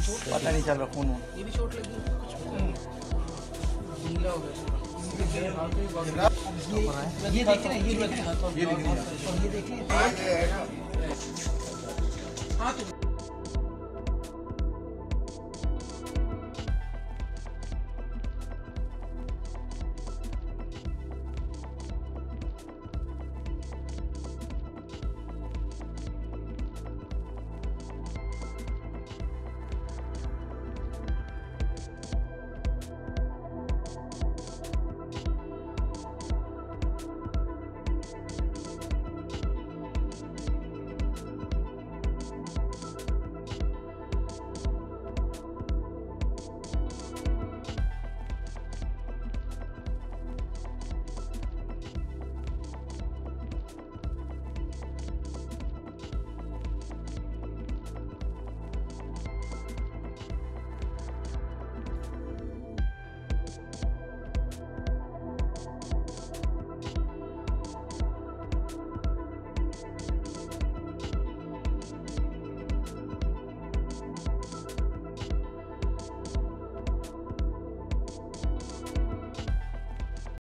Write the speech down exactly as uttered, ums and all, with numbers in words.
पता नहीं चल रहा खून। ये भी चोट लगी कुछ गीला हो गया। ये देख रहे हैं, ये देख रहे हैं, ये देख रहे हैं। हाँ तो